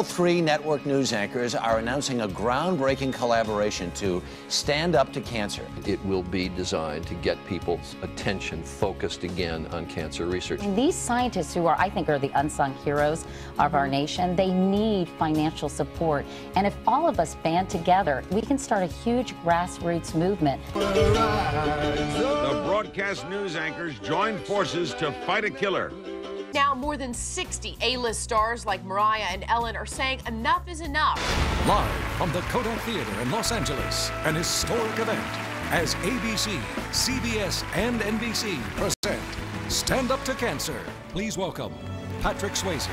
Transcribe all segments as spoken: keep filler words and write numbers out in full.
three network news anchors are announcing a groundbreaking collaboration to stand up to cancer. It will be designed to get people's attention focused again on cancer research. And these scientists who are, I think, are the unsung heroes of our nation, they need financial support. And if all of us band together, we can start a huge grassroots movement. The broadcast news anchors join forces to fight a killer. Now, more than sixty A-list stars like Mariah and Ellen are saying enough is enough. Live from the Kodak Theater in Los Angeles, an historic event as A B C, C B S, and N B C present Stand Up to Cancer. Please welcome Patrick Swayze.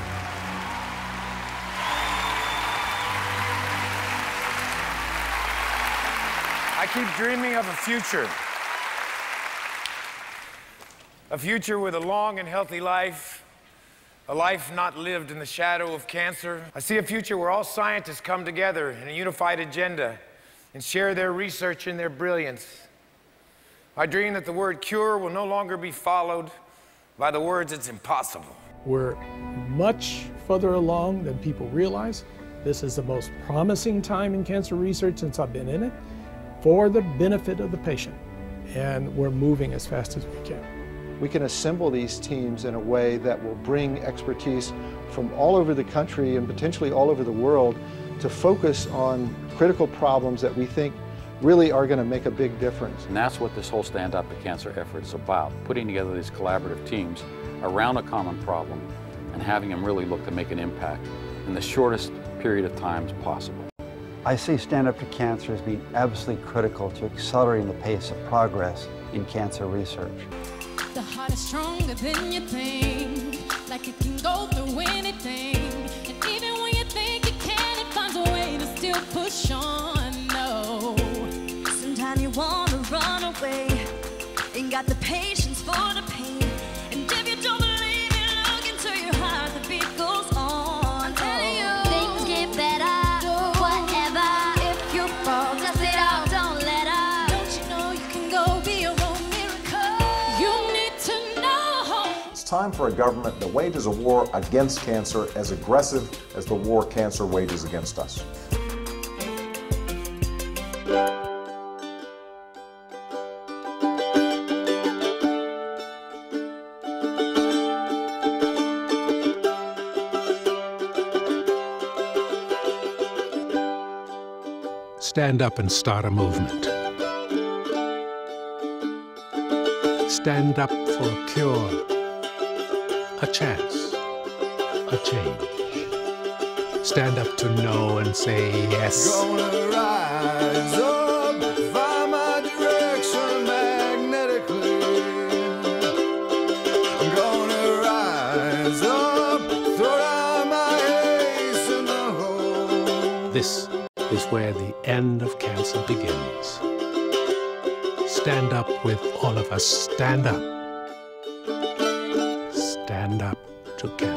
I keep dreaming of a future. A future with a long and healthy life. A life not lived in the shadow of cancer. I see a future where all scientists come together in a unified agenda and share their research and their brilliance. I dream that the word cure will no longer be followed by the words it's impossible. We're much further along than people realize. This is the most promising time in cancer research since I've been in it, for the benefit of the patient. And we're moving as fast as we can. We can assemble these teams in a way that will bring expertise from all over the country and potentially all over the world to focus on critical problems that we think really are going to make a big difference. And that's what this whole Stand Up to Cancer effort is about, putting together these collaborative teams around a common problem and having them really look to make an impact in the shortest period of time possible. I see Stand Up to Cancer as being absolutely critical to accelerating the pace of progress in cancer research. The heart is stronger than you think, like it can go through anything. And even when you think you can, it finds a way to still push on, no. Sometimes you wanna run away, ain't got the patience for the pain. And if you don't believe it, look into your heart, the beat goes on. I'm telling you, things get better, whatever. If you fall, dust it out, don't let up. Don't you know you can go be your own miracle? You need to know. It's time for a government that wages a war against cancer as aggressive as the war cancer wages against us. Stand up and start a movement. Stand up for a cure, a chance, a change. Stand up to know and say yes. Gonna rise up, find my direction magnetically. I'm gonna rise up, throw down my ace in the hole. This is where the end of cancer begins. Stand up with all of us. Stand up. Stand up to cancer.